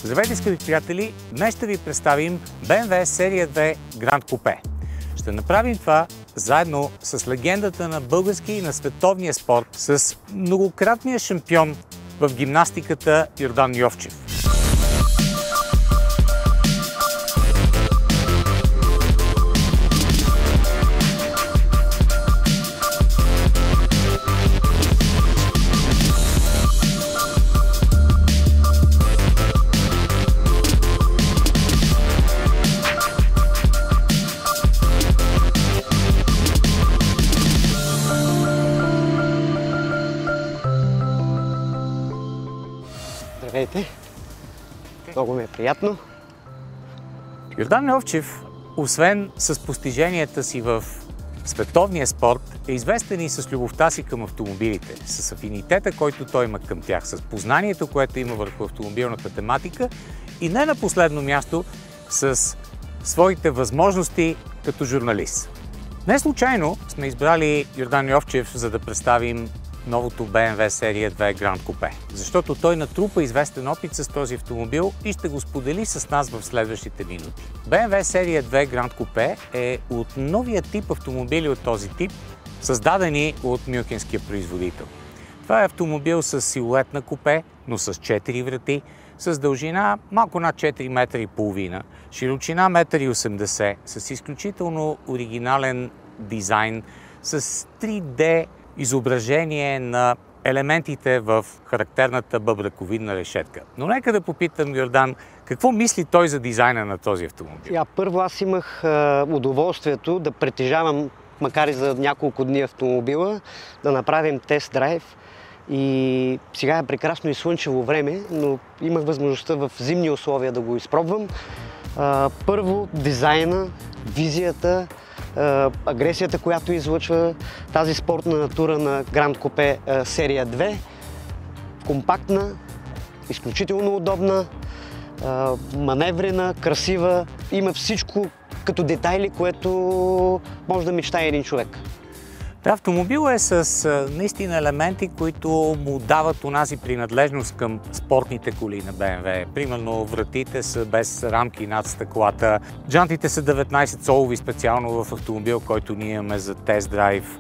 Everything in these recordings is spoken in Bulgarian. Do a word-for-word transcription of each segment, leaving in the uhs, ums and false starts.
Здравейте, скъпи приятели! Днес ще ви представим Б М В серия две Гранд Купе. Ще направим това заедно с легендата на българския и на световния спорт, с многократния шампион в гимнастиката Йордан Йовчев. Здравейте! Много ми е приятно. Йордан Йовчев, освен с постиженията си в световния спорт, е известен и с любовта си към автомобилите, с афинитета, който той има към тях, с познанието, което има върху автомобилната тематика и не на последно място с своите възможности като журналист. Не случайно сме избрали Йордан Йовчев, за да представим новото Б М В серия две Гранд Купе, защото той натрупа известен опит с този автомобил и ще го сподели с нас в следващите минути. Б М В серия две Гранд Купе е от новия тип автомобили от този тип, създадени от мюнхенския производител. Това е автомобил с силует на купе, но с четири врати, с дължина малко над четири метра и половина, широчина едно и осемдесет метра, с изключително оригинален дизайн, с три Д изображение на елементите в характерната бъбрековидна решетка. Но нека да попитам Йордан, какво мисли той за дизайна на този автомобил? Я, първо аз имах а, удоволствието да притежавам, макар и за няколко дни автомобила, да направим тест драйв. И сега е прекрасно и слънчево време, но имах възможността в зимни условия да го изпробвам. А, първо дизайна, визията, агресията, която излъчва тази спортна натура на Гранд Купе серия две. Компактна, изключително удобна, маневрена, красива. Има всичко като детайли, което може да мечтае един човек. Да, автомобилът е с наистина елементи, които му дават онази принадлежност към спортните коли на Б М В. Примерно вратите са без рамки над стъклата, джантите са деветнайсет солови специално в автомобил, който ние имаме за тест драйв.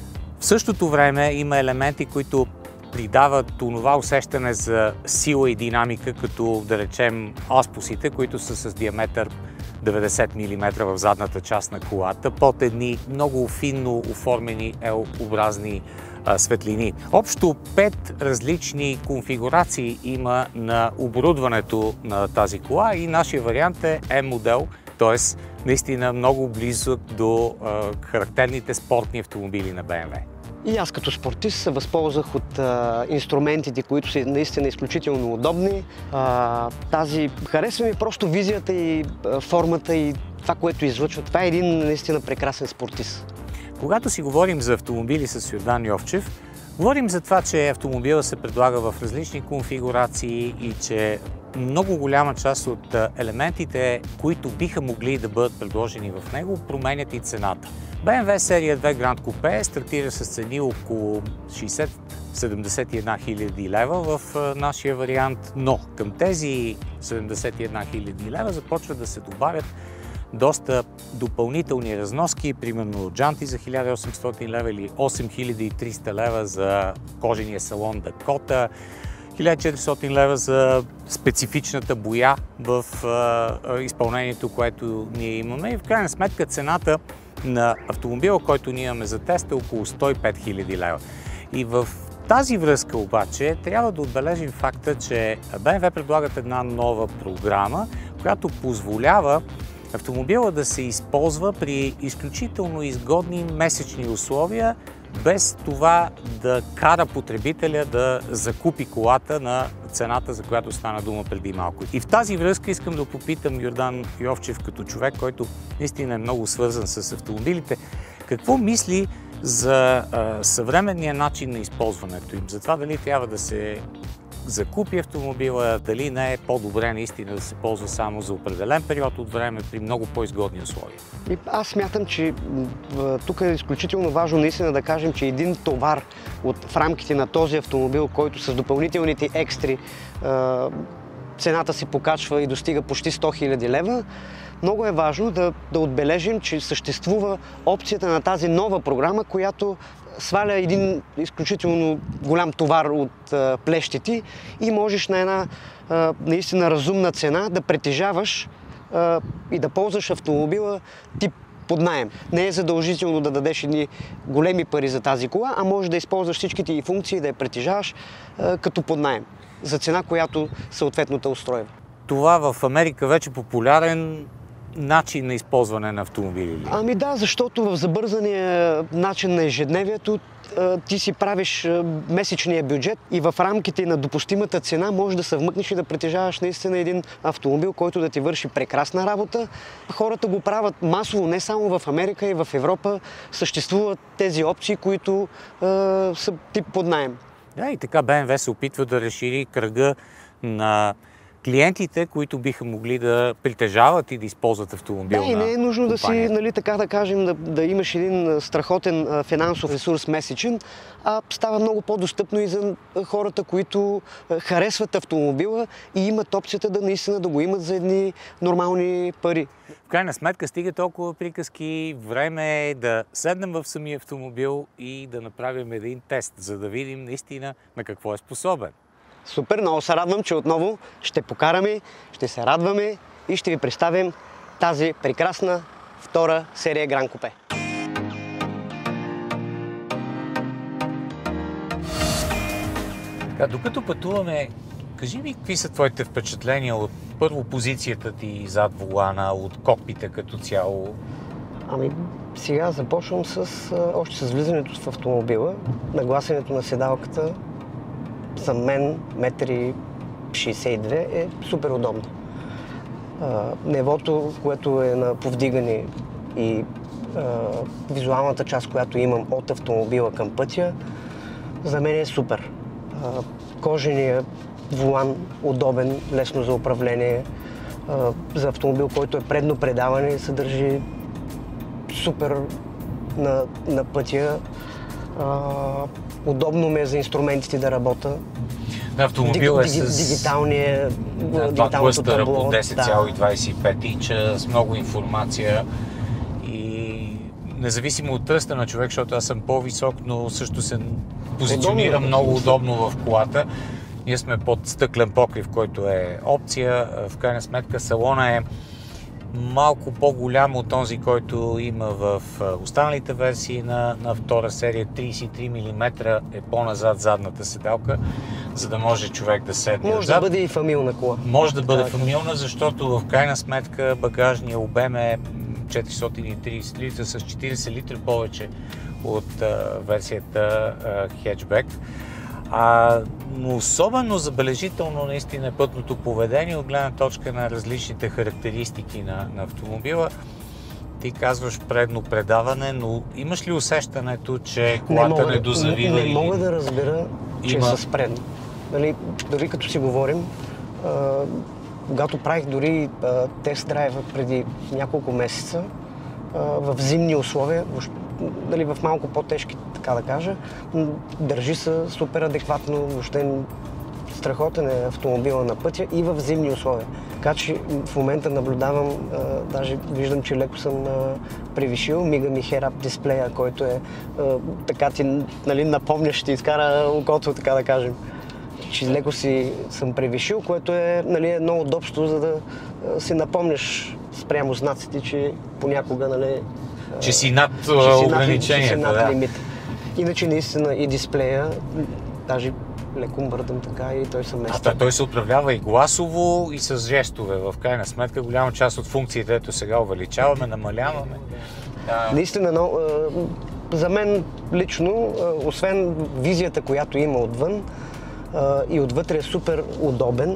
В същото време има елементи, които придават онова усещане за сила и динамика, като да речем аспусите, които са с диаметър деветдесет милиметра в задната част на колата, под едни много финно оформени L-образни а, светлини. Общо пет различни конфигурации има на оборудването на тази кола и нашия вариант е М модел, т.е. наистина много близък до а, характерните спортни автомобили на Б М В. И аз като спортист се възползвах от а, инструментите, които са наистина изключително удобни. А, тази харесва ми просто визията и а, формата и това, което излъчва. Това е един наистина прекрасен спортист. Когато си говорим за автомобили с Йордан Йовчев, говорим за това, че автомобилът се предлага в различни конфигурации и че много голяма част от елементите, които биха могли да бъдат предложени в него, променят и цената. Б М В серия две Гранд Купе стартира с цени около шейсет до седемдесет и една хиляди лева в нашия вариант, но към тези седемдесет и една хиляди лева започват да се добавят доста допълнителни разноски, примерно джанти за хиляда и осемстотин лева или осем хиляди и триста лева за кожения салон Дакота, хиляда и четиристотин лева за специфичната боя в а, изпълнението, което ние имаме и в крайна сметка цената на автомобила, който ние имаме за тест е около сто и пет хиляди лева. И в тази връзка обаче трябва да отбележим факта, че Б М В предлагат една нова програма, която позволява автомобила да се използва при изключително изгодни месечни условия, без това да кара потребителя да закупи колата на цената, за която стана дума преди малко. И в тази връзка искам да попитам Йордан Йовчев като човек, който наистина е много свързан с автомобилите, какво мисли за а, съвременния начин на използването им? За това дали трябва да се закупи автомобила, дали не е по-добре наистина да се ползва само за определен период от време при много по-изгодни условия. И аз смятам, че тук е изключително важно наистина да кажем, че един товар от в рамките на този автомобил, който с допълнителните екстри цената се покачва и достига почти сто хиляди лева, много е важно да, да отбележим, че съществува опцията на тази нова програма, която сваля един изключително голям товар от а, плещите и можеш на една а, наистина разумна цена да притежаваш а, и да ползваш автомобила тип под наем. Не е задължително да дадеш едни големи пари за тази кола, а можеш да използваш всичките й функции и да я притежаваш а, като под наем, за цена, която съответно те устроива. Това в Америка вече е популярен начин на използване на автомобили ли? Ами да, защото в забързания начин на ежедневието ти си правиш месечния бюджет и в рамките на допустимата цена можеш да се вмъкнеш и да притежаваш наистина един автомобил, който да ти върши прекрасна работа. Хората го правят масово, не само в Америка, и в Европа съществуват тези опции, които е, са тип под наем. Да, и така Б М В се опитва да разшири кръга на клиентите, които биха могли да притежават и да използват автомобил. Да, и не е нужно да си, нали, така да кажем, да, да имаш един страхотен а, финансов ресурс месечен, а става много по-достъпно и за хората, които а, харесват автомобила и имат опцията да наистина да го имат за едни нормални пари. В крайна сметка стига толкова приказки, време е да седнем в самия автомобил и да направим един тест, за да видим наистина на какво е способен. Супер, много се радвам, че отново ще покараме, ще се радваме и ще ви представим тази прекрасна втора серия Гран Купе. Така, докато пътуваме, кажи ми какви са твоите впечатления от първо позицията ти зад волана, от кокпита като цяло? Ами сега започвам с, още с влизането в автомобила, нагласенето на седалката. За мен метър шейсет и две е супер удобно. А, нивото, което е на повдигане и а, визуалната част, която имам от автомобила към пътя, за мен е супер. А, кожения волан, удобен, лесно за управление. А, за автомобил, който е предно предаване, се държи супер на, на пътя. А, удобно ми е за инструментите да работя. На автомобил е Диг, с дигиталния, клъстъра табло, по десет цяло двадесет и пет инча с много информация и независимо от тръста на човек, защото аз съм по-висок, но също се позиционира удобно, много удобно в колата. Ние сме под стъклен покрив, който е опция. В крайна сметка салона е малко по-голям от този, който има в останалите версии на, на втора серия. тридесет и три милиметра е по-назад задната седалка, за да може човек да седне Може отзад. да бъде и фамилна кола. Може да бъде фамилна, защото в крайна сметка багажният обем е четиристотин и тридесет литра с четиридесет литра повече от а, версията а, хетчбек. А, но особено забележително наистина е пътното поведение от гледна точка на различните характеристики на, на автомобила. Ти казваш предно предаване, но имаш ли усещането, че колата не, мога, не дозавива? Не, не мога да разбера, че има... е с предно. Нали, дори като си говорим, а, когато правих дори а, тест драйва преди няколко месеца, а, в зимни условия, дали в малко по-тежки, така да кажа, държи се супер адекватно, въобще страхотен е автомобила на пътя и в зимни условия. Така че в момента наблюдавам, а, даже виждам, че леко съм а, превишил, мига ми head-up дисплея, който е а, така ти, нали, напомня, ще ти изкара окото, така да кажем. Че леко си съм превишил, което е, нали, едно удобство, за да а, си напомняш спрямо знаците, че понякога, нали, Че си над ограниченията, над, да. лимит. Иначе наистина и дисплея, даже леко мърдам така и той се мести. А той се управлява и гласово, и с жестове. В крайна сметка голяма част от функциите, ето сега увеличаваме, намаляваме. А... Наистина, но, за мен лично, освен визията, която има отвън, и отвътре е супер удобен.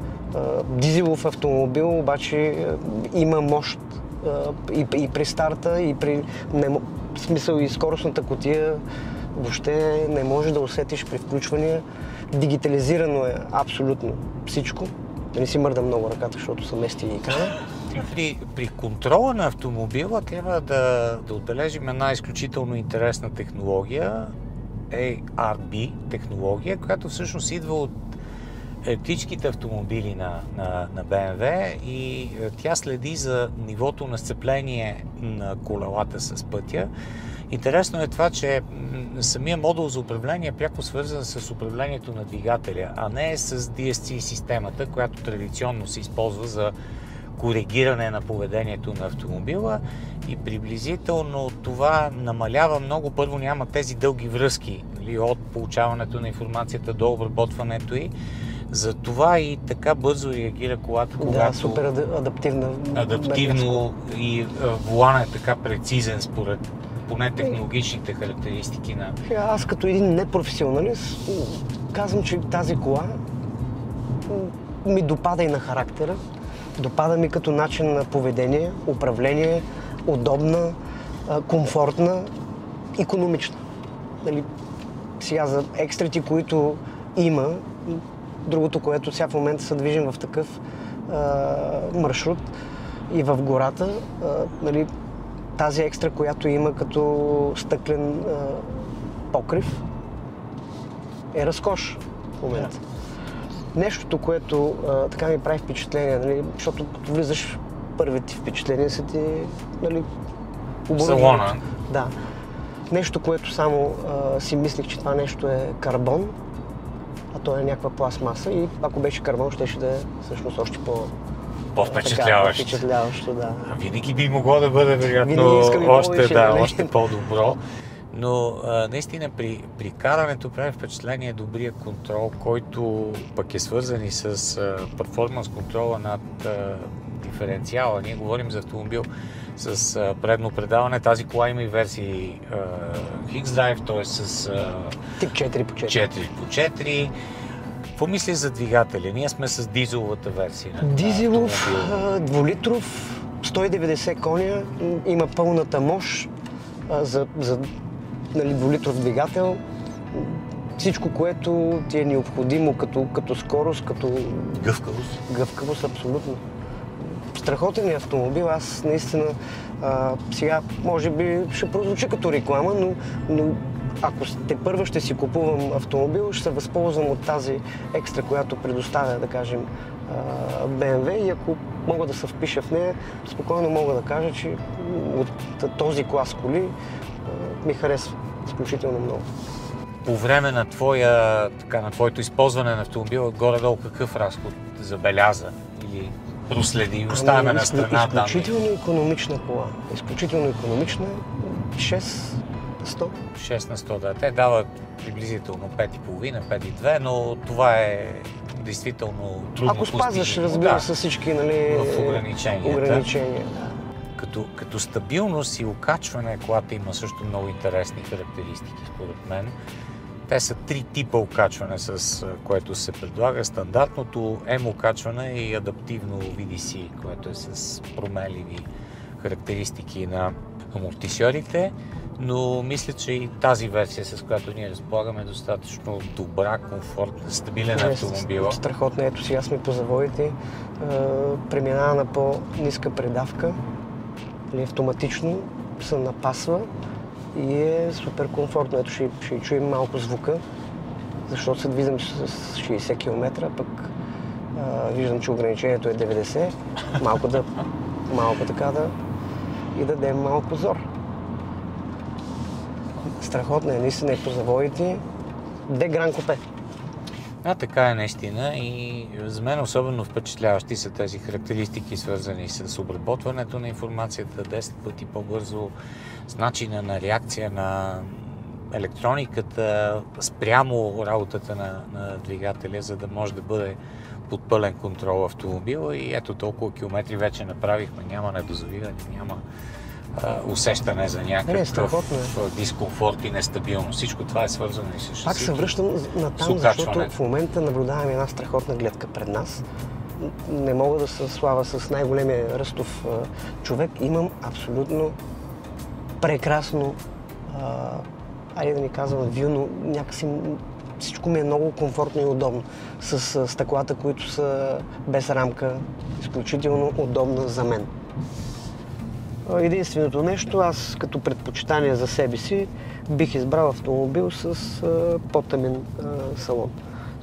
Дизелов автомобил обаче има мощ и, и при старта, и при не, в смисъл и скоростната кутия въобще не може да усетиш при включвания. Дигитализирано е абсолютно всичко. Да не си мърда много ръката, защото са мести и екрана. При, при контрола на автомобила трябва да, да отбележим една изключително интересна технология, Ей Ар Би технология, която всъщност идва от електрическите автомобили на, на, на Б М В и тя следи за нивото на сцепление на колелата с пътя. Интересно е това, че самия модул за управление е пряко свързан с управлението на двигателя, а не с Ди Ес Си системата, която традиционно се използва за коригиране на поведението на автомобила, и приблизително това намалява много. Първо, няма тези дълги връзки, нали, от получаването на информацията до обработването й. Затова и така бързо реагира колата, когато... Да, супер адаптивна. Адаптивно и волана е така прецизен според поне технологичните характеристики на... Аз като един непрофесионалист казвам, че тази кола ми допада и на характера, допада ми като начин на поведение, управление, удобна, комфортна, икономична. Нали, сега за екстрите, които има, другото, което сега в момента се движим в такъв а, маршрут и в гората, а, нали, тази екстра, която има като стъклен а, покрив, е разкош в момента. Yeah. Нещото, което а, така ми прави впечатление, нали, защото като влизаш, първите впечатления са ти, нали, салона. Да. Нещо, което само а, си мислих, че това нещо е карбон, а то е някаква пластмаса, и ако беше карбон, щеше да е всъщност още по... по-впечатляващо. По-впечатляващо, да. А винаги би могло да бъде, вероятно, още, повече, да, нали? Още по-добро. Но а, наистина при, при карането прави впечатление добрия контрол, който пък е свързан и с а, перформанс контрола над а, диференциала. Ние говорим за автомобил с а, предно предаване. Тази кола има и версии X-Drive, т.е. с а, тип четири по четири. четири по четири. Какво мислиш за двигателя? Ние сме с дизеловата версия. Дизелов, двулитров, сто и деветдесет коня, има пълната мощ а, за, за нали, двулитров двигател. Всичко, което ти е необходимо като, като скорост, като... Гъвкавост. Гъвкавост, абсолютно. Страхотен е автомобил. Аз наистина а, сега може би ще прозвучи като реклама, но, но ако те първа ще си купувам автомобил, ще се възползвам от тази екстра, която предоставя, да кажем, Б М В, и ако мога да се впиша в нея, спокойно мога да кажа, че от този клас коли ми харесва изключително много. По време на, твоя, така, на твоето използване на автомобила, горе-долу какъв разход забеляза или проследи? Оставяме ами, на страна данни. Изключително икономична кола. Изключително икономична. шест на сто. шест на сто, да. Те дават приблизително пет и половина, пет и две, но това е действително трудно. Ако спазваш, разбира да, се, всички, нали, в ограниченията. ограничения да. Като, като стабилност и окачване, колата има също много интересни характеристики, според мен. Те са три типа окачване, с което се предлага. Стандартното М окачване и адаптивно Ви Ди Си, което е с промеливи характеристики на амортисьорите. Но мисля, че и тази версия, с която ние разполагаме, е достатъчно добра, комфортна, стабилен автомобил. Страхотно. Ето сега сме по заводите. Преминава на по-ниска предавка. Автоматично се напасва и е супер комфортно. Ето ще, ще чуем малко звука, защото се движим с шейсет километра, пък а, виждам, че ограничението е деветдесет. Малко, да, малко така да и да дадем малко зор. Страхотно е, наистина е по заводите. Де Гран Купе. А, така е наистина, и за мен особено впечатляващи са тези характеристики, свързани с обработването на информацията десет пъти по-бързо, с начина на реакция на електрониката спрямо работата на, на двигателя, за да може да бъде под пълен контрол автомобила. И ето толкова километри вече направихме, няма недозавиване, няма а, усещане за някакъв дискомфорт и нестабилност. Всичко това е свързано и с шасито. Пак се връщам на там, защото в момента наблюдаваме една страхотна гледка пред нас. Не мога да се слава с най-големия ръстов а, човек. Имам абсолютно прекрасно, а, айде да ни казвам, вю, но някакси всичко ми е много комфортно и удобно. С а, стъклата, които са без рамка, изключително удобна за мен. Единственото нещо, аз като предпочитание за себе си бих избрал автомобил с а, по-тъмен а, салон.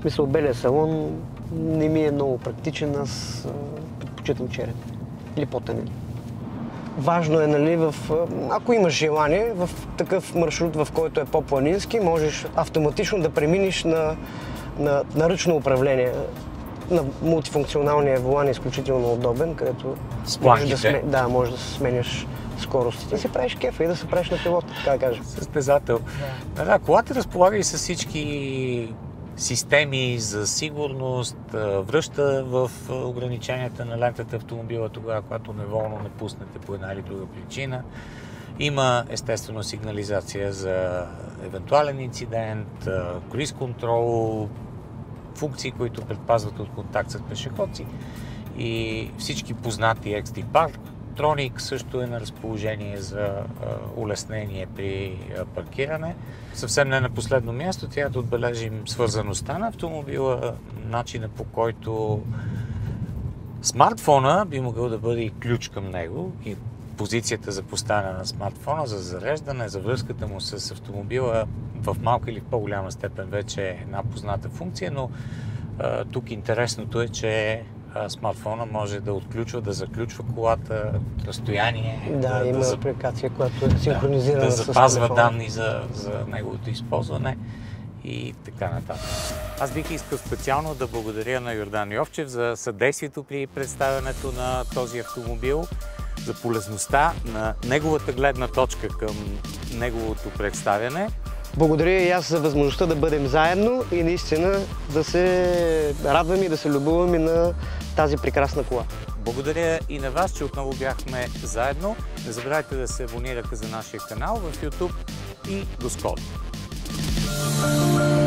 Мисля, белия салон не ми е много практичен, аз предпочитам черен или по-тъмен. Важно е, нали, в, ако имаш желание, в такъв маршрут, в който е по-планински, можеш автоматично да преминеш на, на, на ръчно управление. На мултифункционалния волан е изключително удобен, където можеш да, сме, да, можеш да сменяш скоростите. Да си правиш кефа и да се правиш на пилот, така да кажа. Състезател. Да. Да, колата разполага и с всички системи за сигурност, връща в ограниченията на лентата автомобила тогава, когато неволно не пуснете по една или друга причина. Има естествено сигнализация за евентуален инцидент, круиз контрол, функции, които предпазват от контакт с пешеходци и всички познати екс ди Park. Троник също е на разположение за улеснение при паркиране. Съвсем не на последно място трябва да отбележим свързаността на автомобила, начина по който смартфона би могъл да бъде и ключ към него и позицията за поставяне на смартфона, за зареждане, за връзката му с автомобила в малка или в по-голяма степен вече е една позната функция, но а, тук интересното е, че а, смартфона може да отключва, да заключва колата, разстояние. Да, да има да, апликация, която е синхронизирана да, да с запазва телефона. данни за, за неговото използване и така нататък. Аз бих искал специално да благодаря на Йордан Йовчев за съдействието при представянето на този автомобил, за полезността на неговата гледна точка към неговото представяне. Благодаря и аз за възможността да бъдем заедно и наистина да се радваме и да се любуваме на тази прекрасна кола. Благодаря и на вас, че отново бяхме заедно. Не забравяйте да се абонирате за нашия канал в YouTube и до скоро!